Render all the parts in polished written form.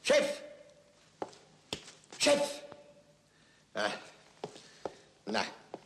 Chef! Chef! Ah. Na.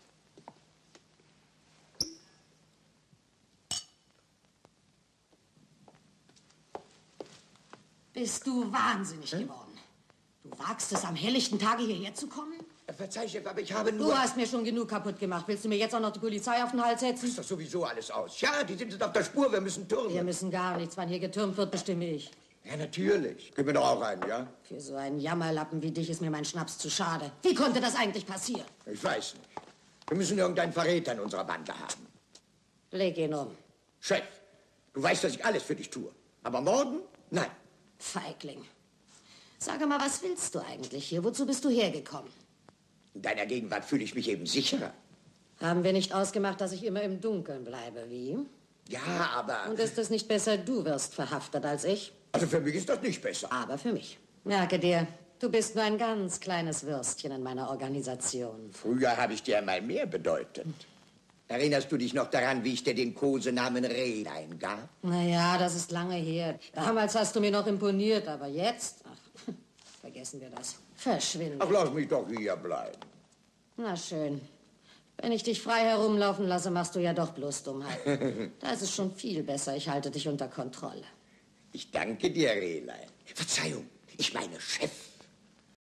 Bist du wahnsinnig geworden? Du wagst es, am helllichten Tage hierher zu kommen? Verzeih, Chef, aber ich habe nur... Du hast mir schon genug kaputt gemacht. Willst du mir jetzt auch noch die Polizei auf den Hals setzen? Ist doch sowieso alles aus. Ja, die sind jetzt auf der Spur, wir müssen türmen. Wir müssen gar nichts. Wann hier getürmt wird, bestimme ich. Ja, natürlich. Gib mir doch auch einen, ja? Für so einen Jammerlappen wie dich ist mir mein Schnaps zu schade. Wie konnte das eigentlich passieren? Ich weiß nicht. Wir müssen irgendeinen Verräter in unserer Bande haben. Leg ihn um. Chef, du weißt, dass ich alles für dich tue. Aber morgen? Nein. Feigling. Sag mal, was willst du eigentlich hier? Wozu bist du hergekommen? In deiner Gegenwart fühle ich mich eben sicherer. Haben wir nicht ausgemacht, dass ich immer im Dunkeln bleibe, wie? Ja, aber... Und ist es nicht besser, du wirst verhaftet als ich? Also für mich ist das nicht besser. Aber für mich. Merke dir, du bist nur ein ganz kleines Würstchen in meiner Organisation. Früher habe ich dir einmal mehr bedeutet. Erinnerst du dich noch daran, wie ich dir den Kosenamen Rehlein gab? Naja, das ist lange her. Damals hast du mir noch imponiert, aber jetzt... Ach, vergessen wir das. Verschwinde. Ach, lass mich doch hier bleiben. Na schön. Wenn ich dich frei herumlaufen lasse, machst du ja doch bloß Dummheiten. Da ist es schon viel besser. Ich halte dich unter Kontrolle. Ich danke dir, Rehlein. Verzeihung, ich meine Chef.